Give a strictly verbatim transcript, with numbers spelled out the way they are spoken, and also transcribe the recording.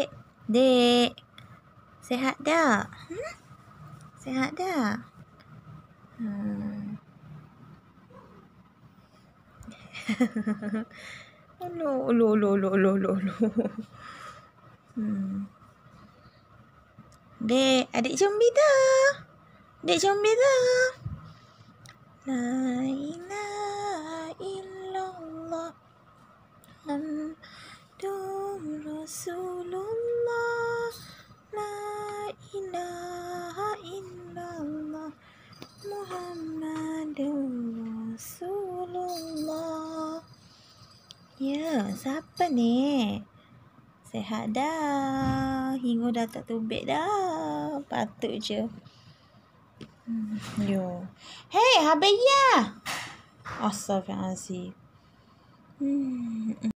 Dek. Dek. Sehat tak? Hmm? Sehat tak? Hmm. Ulu, ulu, ulu, ulu, ulu, ulu, ulu. Hmm. Dek, adik zombie dah. Dek zombie dah. La ilaha illallah. Muhammadur Rasulullah. La ilaha illallah. Muhammadur Rasulullah. Ya, siapa ni? Sehat dah. Hingu dah tak tubik dah. Patut je. Hmm, yo. Hey, Habayah. Astaghfirullahaladzim. Hmm.